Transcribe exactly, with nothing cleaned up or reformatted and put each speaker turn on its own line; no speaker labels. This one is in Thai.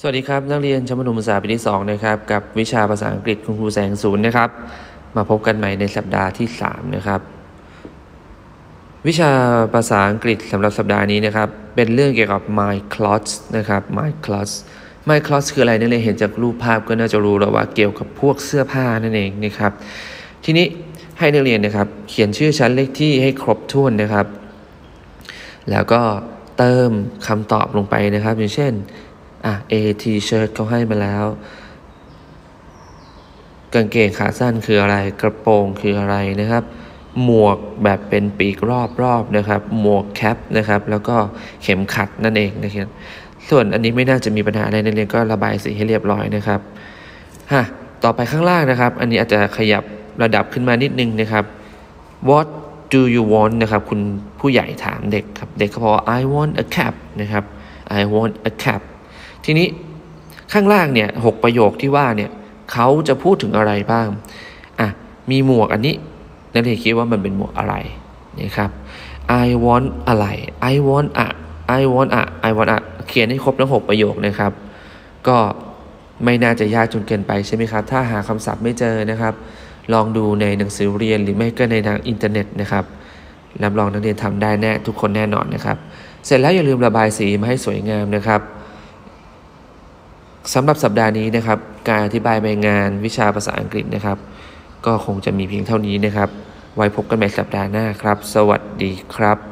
สวัสดีครับนักเรียนชั้นประถมศึกษาปีที่สองนะครับกับวิชาภาษาอังกฤษคุณครูแสงศูนย์นะครับมาพบกันใหม่ในสัปดาห์ที่สามนะครับวิชาภาษาอังกฤษสำหรับสัปดาห์นี้นะครับเป็นเรื่องเกี่ยวกับ my clothes นะครับ my clothes my clothes คืออะไรนักเรียนเห็นจากรูปภาพก็น่าจะรู้แล้วว่าเกี่ยวกับพวกเสื้อผ้านั่นเองนะครับทีนี้ให้นักเรียนนะครับเขียนชื่อชั้นเลขที่ให้ครบถ้วนนะครับแล้วก็เติมคำตอบลงไปนะครับอย่างเช่นอ่ะ A T-shirt เขาให้มาแล้วกางเกงขาสั้นคืออะไรกระโปรงคืออะไรนะครับหมวกแบบเป็นปีกรอบๆนะครับหมวกแคปนะครับแล้วก็เข็มขัดนั่นเองนะครับส่วนอันนี้ไม่น่าจะมีปัญหาอะไรนักเรียนก็ระบายสีให้เรียบร้อยนะครับฮะต่อไปข้างล่างนะครับอันนี้อาจจะขยับระดับขึ้นมานิดนึงนะครับ What do you want นะครับคุณผู้ใหญ่ถามเด็กครับเด็กเขาบอก I want a cap นะครับ I want a capทีนี้ข้างล่างเนี่ยหกประโยคที่ว่าเนี่ยเขาจะพูดถึงอะไรบ้างอ่ะมีหมวกอันนี้นักเรียนคิดว่ามันเป็นหมวกอะไรนะครับ I want อะไร I want a I want a I want a เขียนให้ครบทั้งหกประโยคนะครับก็ไม่น่าจะยากจนเกินไปใช่ไหมครับถ้าหาคำศัพท์ไม่เจอนะครับลองดูในหนังสือเรียนหรือไม่ก็ในทางอินเทอร์เน็ตนะครับรับรองนักเรียนทำได้แน่ทุกคนแน่นอนนะครับเสร็จแล้วอย่าลืมระบายสีมาให้สวยงามนะครับสำหรับสัปดาห์นี้นะครับการอธิบายใบงานวิชาภาษาอังกฤษนะครับก็คงจะมีเพียงเท่านี้นะครับไว้พบกันใหม่สัปดาห์หน้าครับสวัสดีครับ